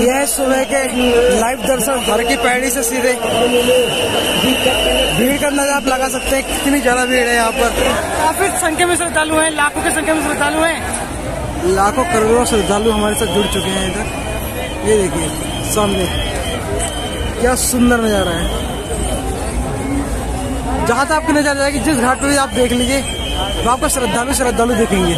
यह है सुबह के लाइव दर्शन हर की पैड़ी से सीधे। भीड़ का अंदाजा आप लगा सकते हैं कितनी ज्यादा भीड़ है यहाँ पर। काफी संख्या में श्रद्धालु हैं, लाखों की संख्या में श्रद्धालु हैं। लाखों करोड़ों श्रद्धालु हमारे साथ जुड़ चुके हैं इधर। ये देखिए सामने क्या सुंदर नजारा है। जहाँ तक आपकी नजर जाएगी, जिस घाट पर भी आप देख लीजिए तो आपको श्रद्धालु दिखेंगे।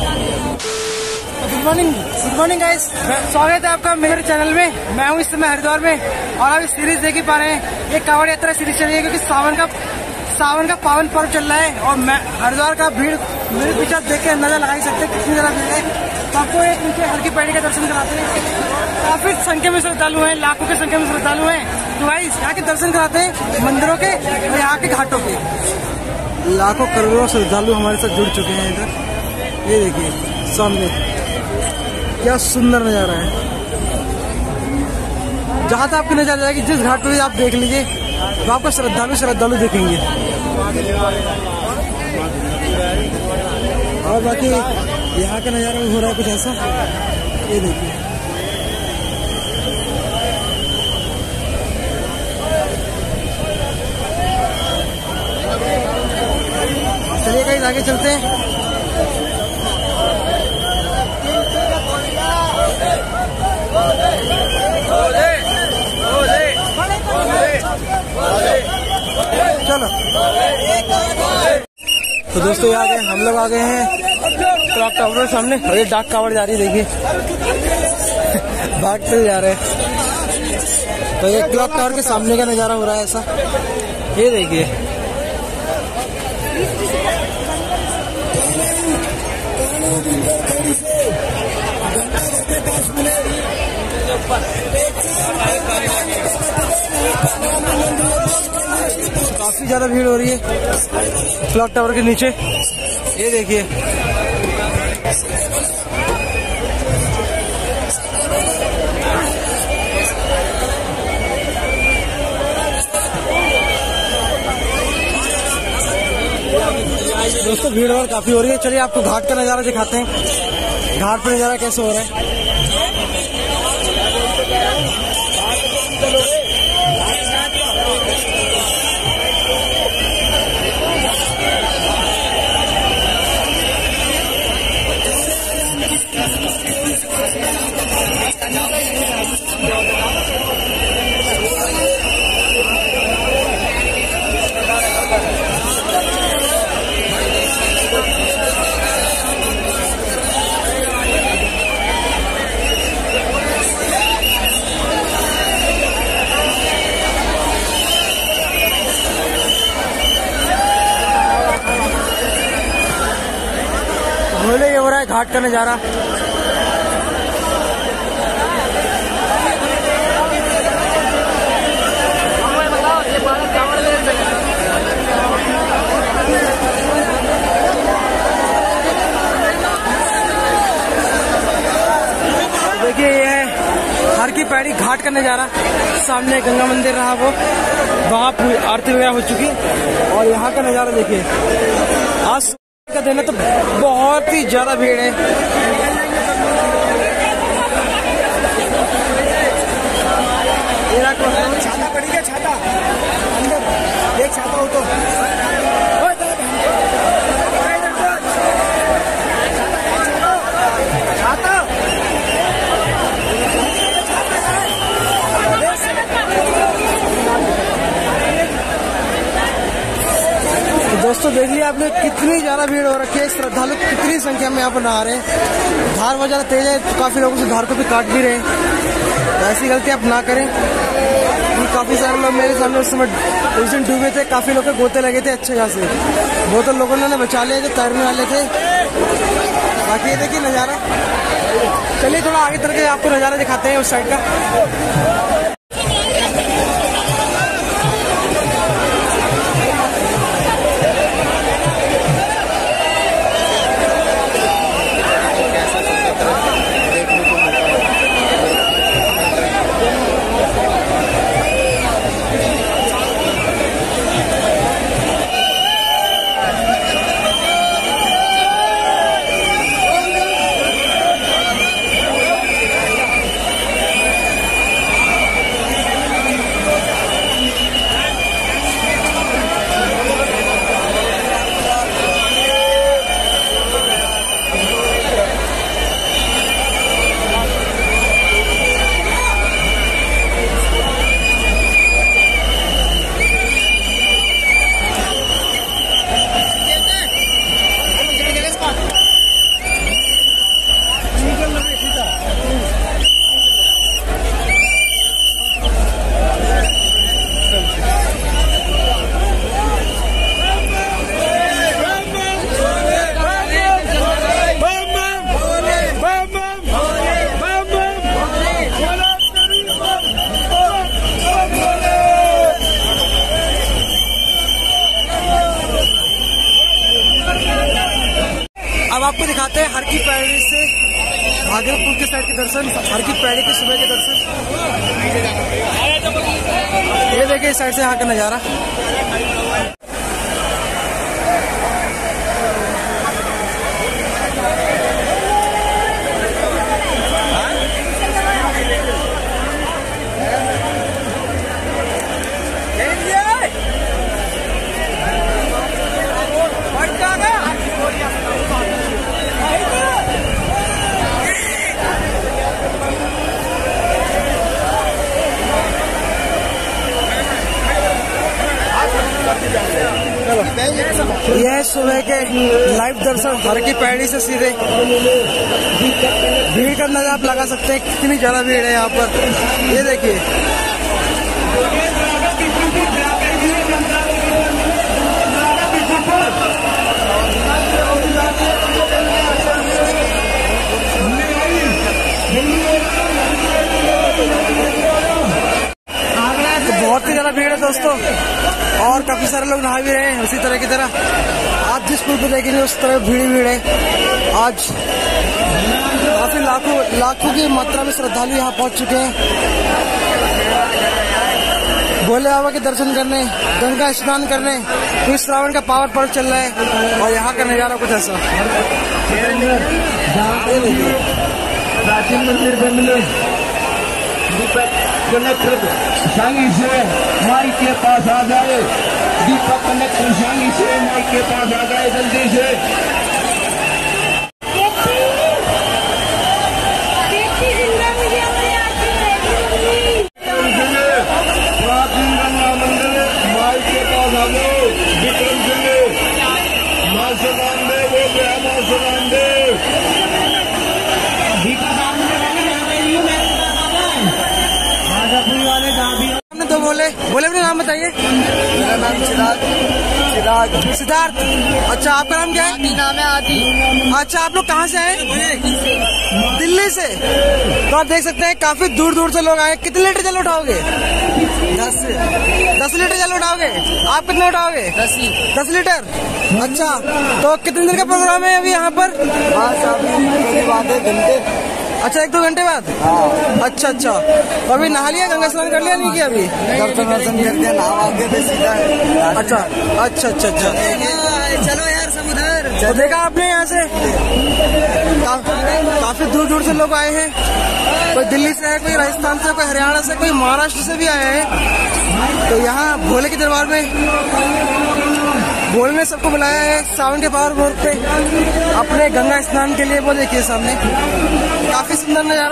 गुड मॉर्निंग गाइस, स्वागत है आपका मेरे चैनल में। मैं हूँ इस समय हरिद्वार में और आप इस सीरीज देख ही पा रहे हैं। ये कांवड़ यात्रा सीरीज चल रही है क्योंकि सावन का पावन पर्व चल रहा है और मैं हरिद्वार का भीड़ मेरे पीछे आप देख के अंदाजा लगा ही सकते हैं कितनी ज्यादा भीड़ है। तो आपको एक उनके हर की पैड़ी का दर्शन कराते हैं। काफी संख्या में श्रद्धालु हैं, लाखों की संख्या में श्रद्धालु हैं। तो गाइस यहाँ के दर्शन कराते हैं मंदिरों के और यहाँ के घाटों के। लाखों करोड़ों श्रद्धालु हमारे साथ जुड़ चुके हैं इधर। ये देखिए सामने क्या सुंदर नजारा है। जहाँ तक आपकी नजर जाएगी, जिस घाट पर भी आप देख लीजिए तो आपको श्रद्धालु दिखेंगे। और बाकी यहाँ का नजारा हो रहा है कुछ ऐसा। ये देखिए चलिए कहीं आगे चलते हैं। चलो तो दोस्तों यहाँ गए हम लोग आ गए हैं क्लॉक टावर के सामने और ये डाक कावड़ जा रही है। देखिए भागते जा रहे हैं। तो ये क्लॉक टावर के सामने का नजारा हो रहा है ऐसा। ये देखिए काफी ज्यादा भीड़ हो रही है क्लॉक टावर के नीचे। ये देखिए दोस्तों भीड़ काफी हो रही है। चलिए आपको घाट का नजारा दिखाते हैं। घाट पर नजारा कैसे हो रहा है। ये हो रहा है घाट का नजारा। देखिए ये है हर की पैड़ी घाट का नजारा। सामने गंगा मंदिर रहा वो, वहाँ आरती वगैरह हो चुकी और यहाँ का नजारा देखिए। आज का दिन है तो बहुत ही ज्यादा भीड़ है। छाता पड़ी क्या? छाता अंदर एक छाता हो तो छाता। दोस्तों देख लिया आपने कितनी ज्यादा भीड़ हो रखी है। श्रद्धालु कितनी संख्या में यहाँ पर नहा रहे हैं। धार बहुत ज्यादा तेज है तो काफी लोगों से धार को भी काट भी रहे हैं। ऐसी गलती आप ना करें। काफी सारे लोग मेरे सामने उस दिन डूबे थे, काफी लोग के गोते लगे थे अच्छे खासे। वो तो लोगों ने बचा लिया जो तैरने वाले थे। बाकी ये देखिए नजारा। चलिए थोड़ा आगे तरह के आपको नजारा दिखाते हैं उस साइड का। हर की पैड़ी से भागलपुर के साइड के दर्शन, हर की पैड़ी के सुबह के दर्शन। ये देखिए इस साइड से यहाँ का नज़ारा। यह सुबह के लाइव दर्शन हर की पैड़ी से सीधे। भीड़ का अंदाजा आप लगा सकते हैं कितनी ज्यादा भीड़ है यहाँ पर। ये देखिए बहुत ही ज्यादा भीड़ है दोस्तों, और काफी सारे लोग नहा भी रहे हैं उसी तरह की तरह। आप जिस पुल पे देखेंगे उस तरह भीड़ है। आज काफी लाखों की मात्रा में श्रद्धालु यहाँ पहुंच चुके हैं भोले बाबा के दर्शन करने, गंगा स्नान करने, क्योंकि श्रावण का पावन पर्व चल रहा है। और यहाँ का नजारा कुछ ऐसा। प्राचीन मंदिर दीपक कनेक्टर शांगी से माई के पास आ जाए। दीपक कनेक्टर शांगी से माई के पास आ जाए जल्दी से। प्राचीन गंगा मंदिर माई के पास आ जाओ। विक्रम सिंह माँ से बांधे वो गया, माँ से बांधे तो बोले अपने नाम बताइए। मेरा नाम सिद्धार्थ। अच्छा, आपका नाम क्या है? नाम है आदि। अच्छा, आप लोग कहाँ से आए? दिल्ली से। तो आप देख सकते हैं काफी दूर दूर से लोग आए। कितने लीटर जल उठाओगे? 10 लीटर जल उठाओगे। आप कितने उठाओगे? 10 लीटर। अच्छा, तो कितने देर का प्रोग्राम है अभी यहाँ पर? घंटे। अच्छा, 1-2 घंटे बाद। अच्छा। तो अभी नहा लिया, गंगा स्नान कर लिया नहीं किया अभी? दर्शन करके नहा के सीधा। अच्छा। चलो यार समुद्र। तो देखा आपने यहाँ से काफी दूर दूर से लोग आए हैं। कोई दिल्ली से है, कोई राजस्थान से, कोई हरियाणा से, कोई महाराष्ट्र से भी आए हैं। तो यहाँ भोले के दरबार में भोले ने सबको बुलाया है सावन के पावन पर्व पे अपने गंगा स्नान के लिए। वो देखिए सामने काफी सुंदर नजारा।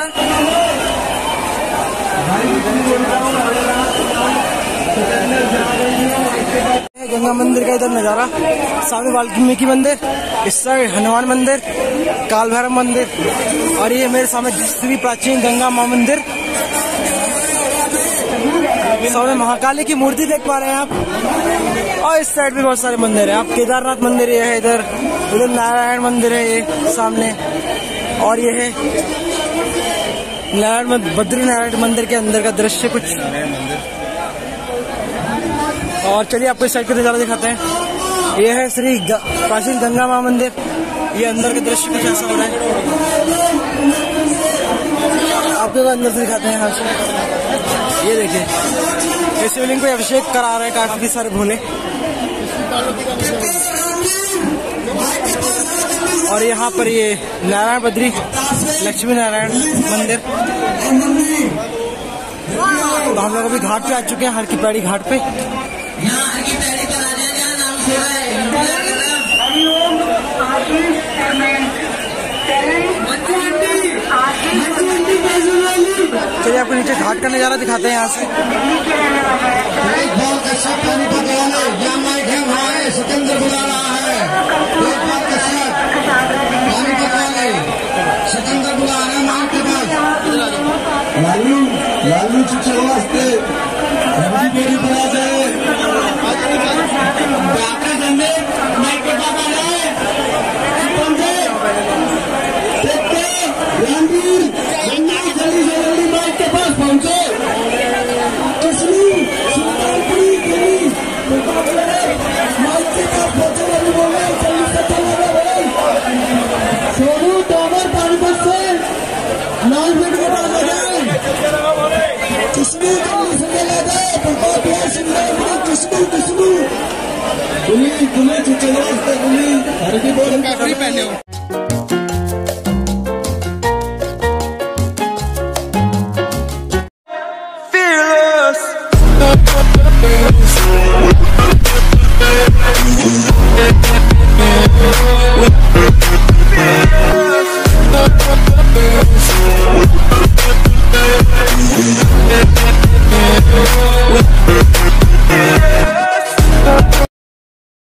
गंगा मंदिर का इधर नजारा। सामने वाल्मीकि मंदिर, इस साइड हनुमान मंदिर, काल भैरव मंदिर, और ये मेरे सामने श्री प्राचीन गंगा माँ मंदिर। सामने महाकाली की मूर्ति देख पा रहे हैं आप। और इस साइड भी बहुत सारे मंदिर है। आप केदारनाथ मंदिर ये है, इधर नारायण मंदिर है ये सामने, और ये है बद्री नारायण मंदिर के अंदर का दृश्य कुछ। और चलिए आपको इस साइड का नजारा दिखाते हैं। ये है श्री प्राचीन गंगा माँ मंदिर। ये अंदर का दृश्य कुछ ऐसा हो रहा है। आपको अंदर से दिखाते हैं यहाँ से। ये देखिए, ये शिवलिंग को अभिषेक करा रहे हैं काफी सारे भोले। और यहाँ पर ये नारायण बद्री लक्ष्मी नारायण मंदिर। तो हम लोग अभी घाट पे आ चुके हैं, हर की पैड़ी घाट पे। चलिए आपको नीचे घाट का नजारा दिखाते हैं यहाँ से। सिकंदर बुला रहा है, सिकंदर बुला रहा है मां के पास। लालू चल वास्ते बेटी बुला जाए। जल्दी माइक के पास पहुंचे। माइक के पास पहुंचे, बोल रहे जल्दी से पहने हो Fearless.